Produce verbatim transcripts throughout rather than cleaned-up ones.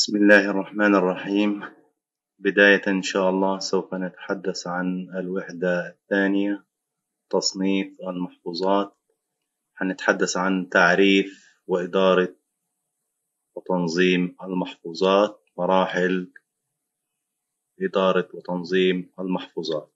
بسم الله الرحمن الرحيم. بداية إن شاء الله سوف نتحدث عن الوحدة الثانية، تصنيف المحفوظات. هنتحدث عن تعريف وإدارة وتنظيم المحفوظات، مراحل إدارة وتنظيم المحفوظات.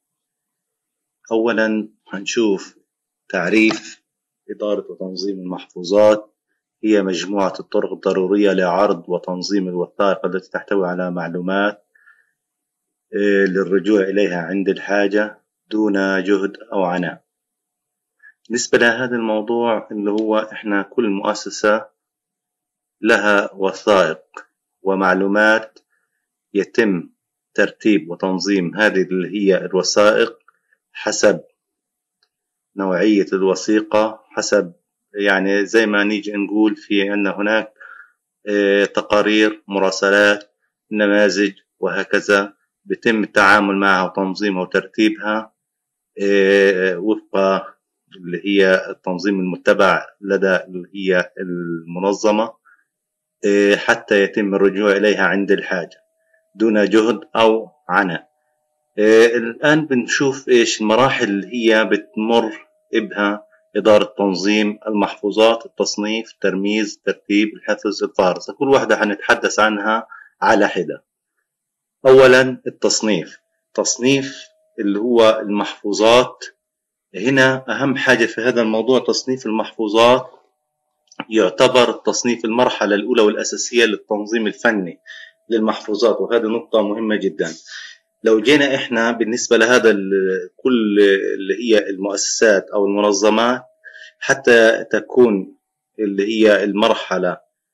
أولا هنشوف تعريف إدارة وتنظيم المحفوظات. هي مجموعة الطرق الضرورية لعرض وتنظيم الوثائق التي تحتوي على معلومات للرجوع إليها عند الحاجة دون جهد أو عناء. بالنسبة لهذا الموضوع اللي هو إحنا كل مؤسسة لها وثائق ومعلومات يتم ترتيب وتنظيم هذه اللي هي الوثائق حسب نوعية الوثيقة، حسب يعني زي ما نيجي نقول في أن هناك تقارير، مراسلات، نماذج وهكذا بيتم التعامل معها وتنظيمها وترتيبها وفق اللي هي التنظيم المتبع لدى اللي هي المنظمة حتى يتم الرجوع إليها عند الحاجة دون جهد أو عناء. الآن بنشوف إيش المراحل اللي هي بتمر بها إدارة تنظيم المحفوظات: التصنيف، الترميز، الترتيب، الحفظ، الفهرسة. كل واحدة هنتحدث عنها على حدة. أولا التصنيف. تصنيف اللي هو المحفوظات. هنا أهم حاجة في هذا الموضوع تصنيف المحفوظات، يعتبر التصنيف المرحلة الأولى والأساسية للتنظيم الفني للمحفوظات، وهذه نقطة مهمة جدا. لو جينا إحنا بالنسبة لهذا كل اللي هي المؤسسات أو المنظمات حتى تكون اللي هي المرحلة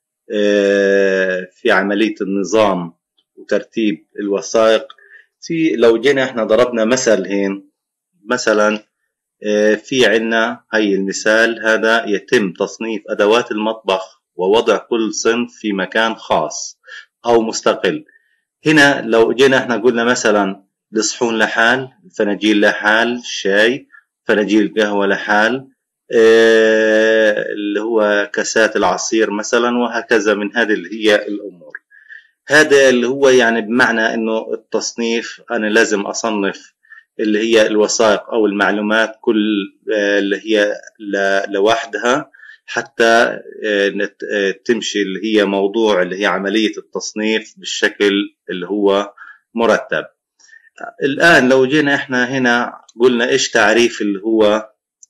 في عملية النظام وترتيب الوثائق، في لو جينا إحنا ضربنا مثل هين مثلا في عنا هاي المثال هذا: يتم تصنيف أدوات المطبخ ووضع كل صنف في مكان خاص أو مستقل. هنا لو جينا احنا قلنا مثلا الصحون لحال، الفناجيل لحال، الشاي، فناجيل القهوة لحال، اه اللي هو كاسات العصير مثلا، وهكذا من هذه اللي هي الأمور. هذا اللي هو يعني بمعنى انه التصنيف أنا لازم أصنف اللي هي الوثائق أو المعلومات كل اه اللي هي لوحدها حتى تمشي اللي هي موضوع اللي هي عملية التصنيف بالشكل اللي هو مرتب. الآن لو جينا احنا هنا قلنا ايش تعريف اللي هو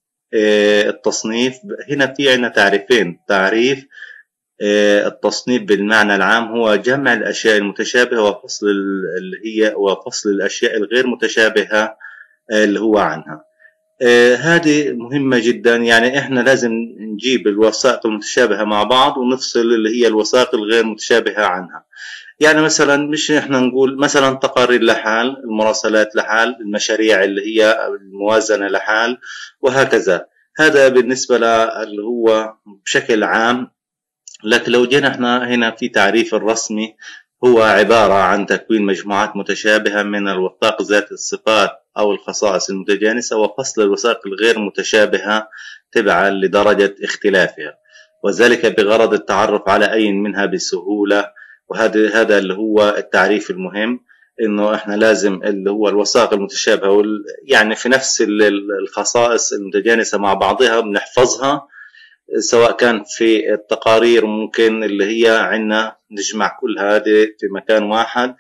التصنيف. هنا في عنا تعريفين: تعريف التصنيف بالمعنى العام هو جمع الأشياء المتشابهة وفصل اللي هي وفصل الأشياء الغير متشابهة اللي هو عنها. آه هذه مهمة جدا، يعني احنا لازم نجيب الوثائق المتشابهة مع بعض ونفصل اللي هي الوثائق الغير متشابهة عنها. يعني مثلا مش احنا نقول مثلا تقارير لحال، المراسلات لحال، المشاريع اللي هي الموازنة لحال، وهكذا. هذا بالنسبة اللي هو بشكل عام. لكن لو جينا احنا هنا في تعريف الرسمي، هو عبارة عن تكوين مجموعات متشابهة من الوثائق ذات الصفات أو الخصائص المتجانسة وفصل الوثائق الغير متشابهة تبعا لدرجة اختلافها، وذلك بغرض التعرف على أي منها بسهولة. وهذا هذا اللي هو التعريف المهم، إنه إحنا لازم اللي هو الوثائق المتشابهة يعني في نفس الخصائص المتجانسة مع بعضها بنحفظها، سواء كان في التقارير ممكن اللي هي عنا نجمع كل هذه في مكان واحد.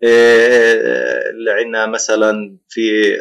اللي عنا مثلا في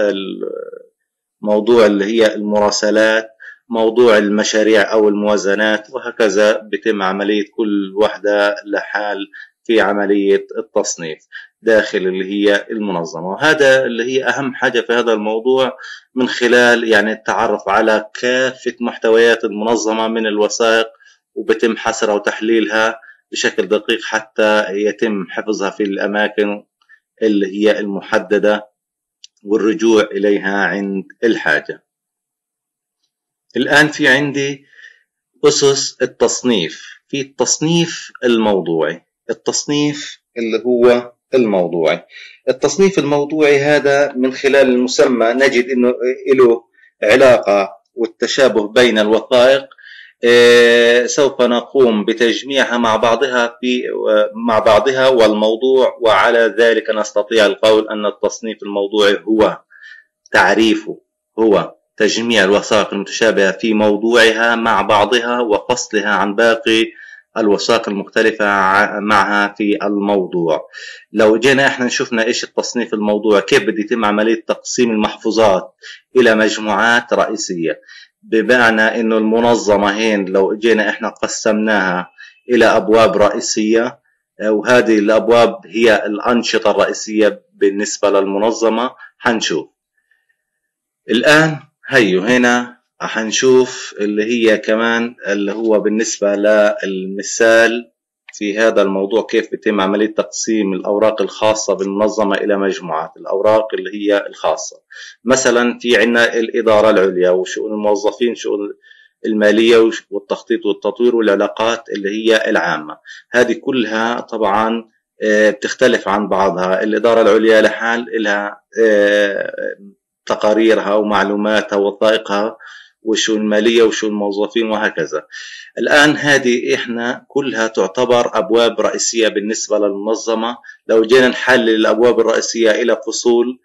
موضوع اللي هي المراسلات، موضوع المشاريع أو الموازنات، وهكذا بتم عملية كل وحدة لحال في عملية التصنيف داخل اللي هي المنظمة. وهذا اللي هي أهم حاجة في هذا الموضوع، من خلال يعني التعرف على كافة محتويات المنظمة من الوثائق، وبتم حصرها وتحليلها بشكل دقيق حتى يتم حفظها في الأماكن اللي هي المحددة والرجوع إليها عند الحاجة. الآن في عندي أسس التصنيف. في التصنيف الموضوعي. التصنيف اللي هو الموضوعي. التصنيف الموضوعي هذا من خلال المسمى نجد إنه له علاقة والتشابه بين الوثائق سوف نقوم بتجميعها مع بعضها في مع بعضها والموضوع، وعلى ذلك نستطيع القول أن التصنيف الموضوعي هو تعريفه هو تجميع الوثائق المتشابهة في موضوعها مع بعضها وفصلها عن باقي الوثائق المختلفة معها في الموضوع. لو جينا احنا شفنا ايش التصنيف الموضوعي، كيف بده يتم عملية تقسيم المحفوظات إلى مجموعات رئيسية، بمعنى انه المنظمة هين لو جينا احنا قسمناها الى ابواب رئيسية، وهذه الابواب هي الانشطة الرئيسية بالنسبة للمنظمة. حنشوف الان هيو هنا حنشوف اللي هي كمان اللي هو بالنسبة للمثال في هذا الموضوع كيف بيتم عملية تقسيم الأوراق الخاصة بالمنظمة إلى مجموعات. الأوراق اللي هي الخاصة مثلا في عنا الإدارة العليا وشؤون الموظفين، شؤون المالية والتخطيط والتطوير والعلاقات اللي هي العامة. هذه كلها طبعا بتختلف عن بعضها. الإدارة العليا لحال لها تقاريرها ومعلوماتها ووثائقها، والشؤون المالية وشؤون الموظفين وهكذا. الآن هذه إحنا كلها تعتبر أبواب رئيسية بالنسبة للمنظمة. لو جينا نحلل الأبواب الرئيسية إلى فصول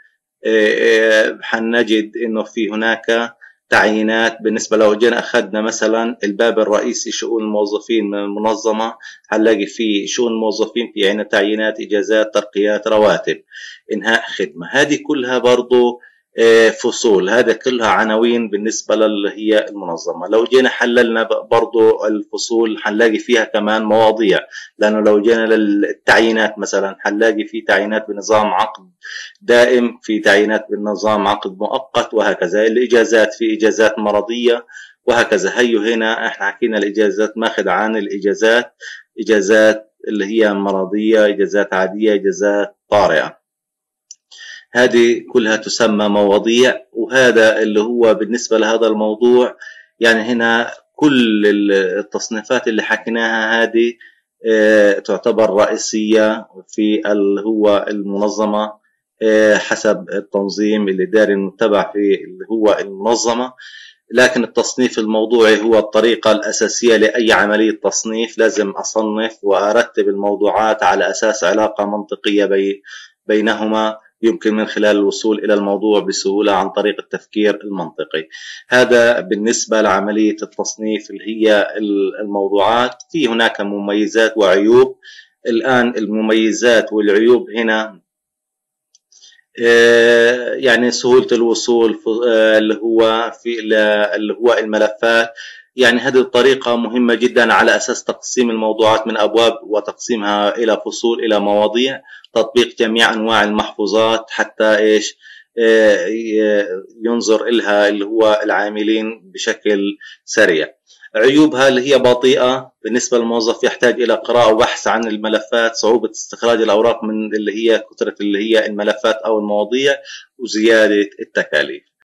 حنجد إنه في هناك تعيينات. بالنسبة لو جينا أخذنا مثلا الباب الرئيسي شؤون الموظفين من المنظمة، هنلاقي في شؤون الموظفين في عنا تعيينات، إجازات، ترقيات، رواتب، إنهاء خدمة. هذه كلها برضو فصول، هذا كلها عناوين بالنسبة اللي هي المنظمة. لو جينا حللنا برضو الفصول حنلاقي فيها كمان مواضيع، لأنه لو جينا للتعيينات مثلا حنلاقي في تعيينات بنظام عقد دائم، في تعيينات بالنظام عقد مؤقت وهكذا. الإجازات في إجازات مرضية وهكذا. هيو هنا احنا حكينا الإجازات ماخذ عن الإجازات، إجازات اللي هي مرضية، إجازات عادية، إجازات طارئة. هذه كلها تسمى مواضيع. وهذا اللي هو بالنسبة لهذا الموضوع. يعني هنا كل التصنيفات اللي حكيناها هذه تعتبر رئيسية في اللي هو المنظمة حسب التنظيم الإداري المتبع في اللي هو المنظمة. لكن التصنيف الموضوعي هو الطريقة الأساسية لأي عملية تصنيف. لازم أصنف وأرتب الموضوعات على أساس علاقة منطقية بينهما، يمكن من خلال الوصول إلى الموضوع بسهولة عن طريق التفكير المنطقي. هذا بالنسبة لعملية التصنيف اللي هي الموضوعات. في هناك مميزات وعيوب. الآن المميزات والعيوب هنا يعني سهولة الوصول اللي هو في اللي هو الملفات. يعني هذه الطريقة مهمة جدا على أساس تقسيم الموضوعات من أبواب وتقسيمها إلى فصول إلى مواضيع. تطبيق جميع أنواع المحفوظات حتى إيش ينظر إلها اللي هو العاملين بشكل سريع. عيوبها اللي هي بطيئة بالنسبة للموظف، يحتاج إلى قراءة وبحث عن الملفات، صعوبة استخراج الأوراق من اللي هي كثرة اللي هي الملفات أو المواضيع، وزيادة التكاليف.